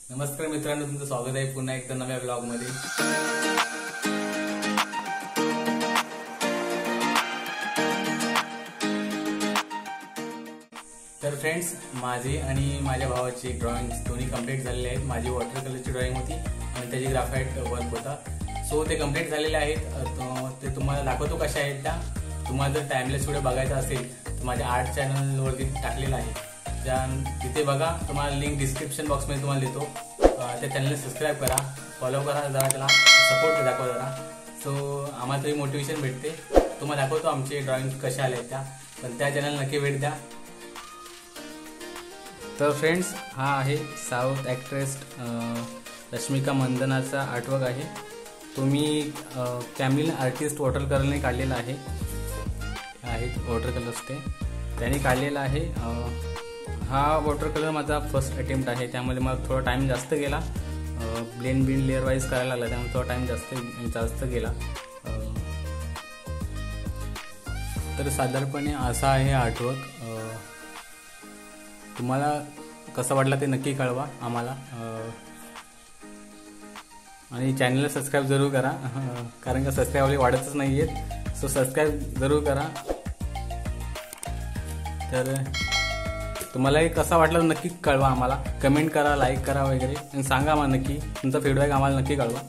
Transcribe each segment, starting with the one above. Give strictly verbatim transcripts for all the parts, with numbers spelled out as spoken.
नमस्कार मित्रांनो, तुमचं स्वागत आहे पुन्हा एकदा नव्या ब्लॉग मध्ये। तर फ्रेंड्स, माझी आणि माझ्या भावाची ड्रॉइंग्स दोन्ही कंप्लीट झालेले आहेत। माझी वॉटर कलरची ड्रॉइंग होती आणि त्याची ग्राफाइट वर्क होता। सो ते कंप्लीट झालेले आहेत। ते तुम्हाला दाखवतो कशा आहेत त्या। तुम्हाला जर टाइमलेस व्हिडिओ बघायचा असेल तर माझ्या आर्ट चॅनल वरती टाकलेला आहे, ज्या तिथे बघा। तुम्हाला लिंक डिस्क्रिप्शन बॉक्स मध्ये तुम्हाला देतो। त्या चॅनलला सबस्क्राइब करा, फॉलो करा, जरा त्याला सपोर्ट दाखवा जरा। सो आम्हाला तरी मोटिवेशन भेटते। तुम्हाला दाखवतो आमचे ड्रॉइंग कशा आल्या त्या, पण त्या चॅनल नक्की भेट द्या। तर फ्रेंड्स, हा आहे साऊथ ॲक्ट्रेस रश्मिका मंदनाचा आर्टवर्क आहे। तुम्ही कॅमिल आर्टिस्ट वॉटर कलरने काढलेला आहे आहेत वॉटर कलर्स ते त्याने काढलेला आहे। हा वॉटर कलर माझा फर्स्ट अटेम्प्ट आहे, त्यामुळे मला थोडा टाइम जास्त गेला। ब्लेंड बिंड लेअर वाईज करायला लागला, त्यामुळे थोडा टाइम जास्त जास्त गेला। तर साधारणपणे असा आहे आर्टवर्क। तुम्हाला कसं वाटलं ते नक्की कळवा आम्हाला, आणि चॅनलला सबस्क्राइब जरूर करा, कारण का सबस्क्राइब वाढतच नाही आहेत। सो सबस्क्राइब जरूर करा। तर तुम्हाला हे कसा वाटला नक्की कळवा आम्हाला, कमेंट करा, लाईक करा वगैरे, आणि सांगा आम्हाला नक्की तुमचा फीडबॅक आम्हाला नक्की कळवा।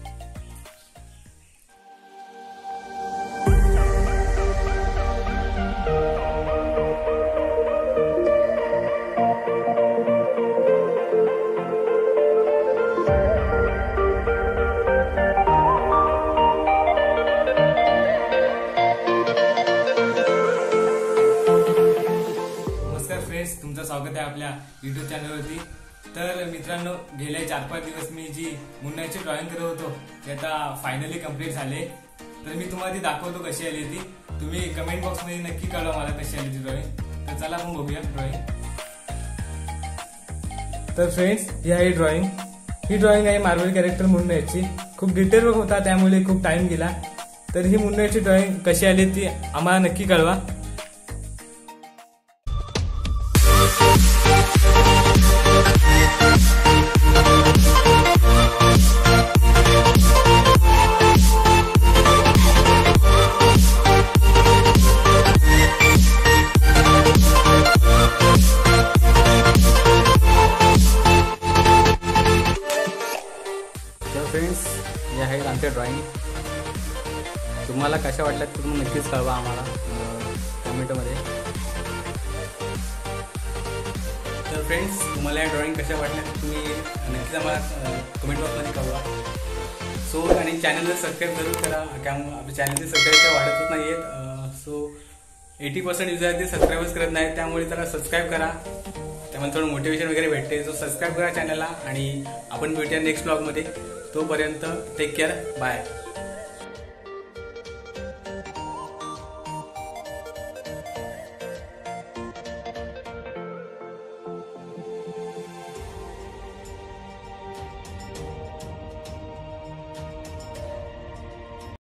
तुमचं स्वागत आहे आपल्या युट्यूब चॅनलवरती। तर मित्रांनो, गेले चार पाच दिवस मी जी मुन्नाची ड्रॉइंग करत होतो ते आता फायनली कम्प्लीट झाले। तर मी तुम्हाला ती दाखवतो कशी आली ती। तुम्ही कमेंट बॉक्स मध्ये नक्की कळवा मला कशी आली ती ड्रॉइंग। तर चला आपण बघूया ड्रॉइंग। तर फ्रेंड्स, ही आहे ड्रॉइंग। ही ड्रॉइंग आहे मार्वल कॅरेक्टर मुन्नाची। खूप डिटेल वर्क होता, त्यामुळे खूप टाइम गेला। तर ही मुन्नाची ड्रॉइंग कशी आली ती आम्हाला नक्की कळवा। फ्रेंड्स, हे आहेत आमच्या ड्रॉइंग। तुम्हाला कशा वाटल्या तुम्ही नक्कीच कळवा आम्हाला कमेंटमध्ये। तर फ्रेंड्स, तुम्हाला या ड्रॉइंग कशा वाटल्या तुम्ही नक्कीच आम्हाला कमेंट बॉक्समध्ये कळवा। सो आणि चॅनलला सबस्क्राईब जरूर करा, कारण आपल्या चॅनलचे सबस्क्राईब काय वाढतच नाही आहेत। सो एटी पर्सेंट युजर ते सबस्क्राईबच करत नाहीत, त्यामुळे त्याला सबस्क्राईब करा, त्यामुळे थोडं मोटिवेशन वगैरे भेटते। सो सबस्क्राईब करा चॅनलला, आणि आपण भेटूया नेक्स्ट ब्लॉगमध्ये। तोपर्यंत टेक केअर, बाय।